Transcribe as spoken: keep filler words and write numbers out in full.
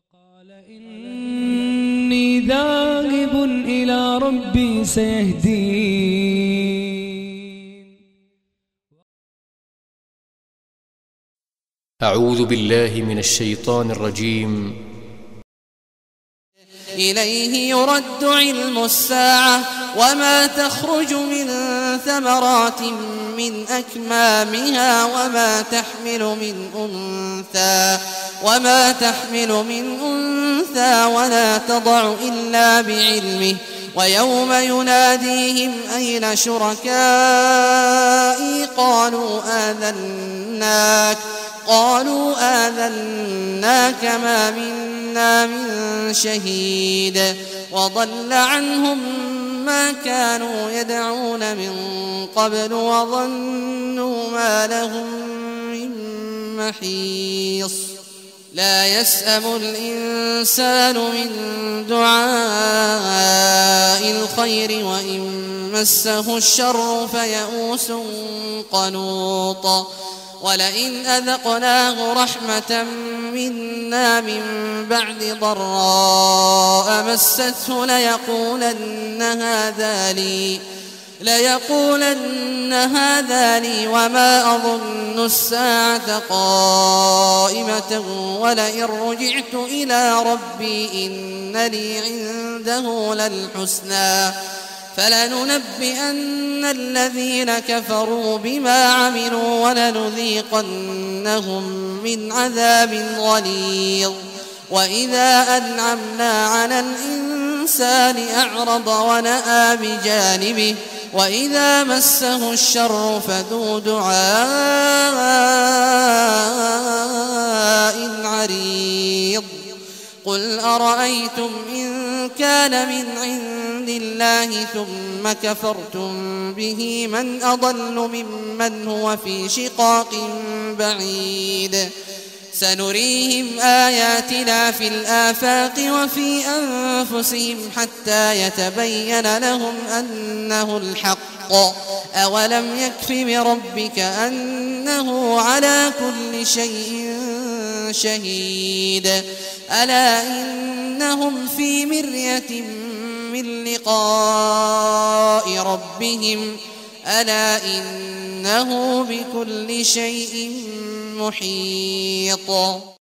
قال إني ذاهب إلى ربي سيهدين. أعوذ بالله من الشيطان الرجيم. إليه يرد علم الساعة وما تخرج من ثمرات من أكمامها وما تحمل من أنثى وما تحمل من أنثى ولا تضع إلا بعلمه ويوم يناديهم أين شركائي قالوا آذناك قالوا آذناك ما منا من شهيد وضل عنهم ما كانوا يدعون من قبل وظنوا ما لهم من محيص. لا يسأم الإنسان من دعاء الخير وإن مسه الشر فيئوس قنوط. ولئن أذقناه رحمة منا من بعد ضراء مسته ليقولن هذا لي ليقولن هذا لي وما أظن الساعة قائمة ولئن رجعت إلى ربي إن لي عنده للحسنى فلننبئن الذين كفروا بما عملوا ولنذيقنهم من عذاب غليظ. وإذا أنعمنا على الإنسان أعرض ونأى بجانبه وإذا مسه الشر فذو دعاء عريض. قل أرأيتم إن كان من عند الله ثم كفرتم به من أضل ممن هو في شقاق بعيد. سنريهم آياتنا في الآفاق وفي أنفسهم حتى يتبين لهم أنه الحق. أولم يكف بربك أنه على كل شيء شهيد. ألا إنهم في مرية من لقاء ربهم ألا إنه بكل شيء محيط.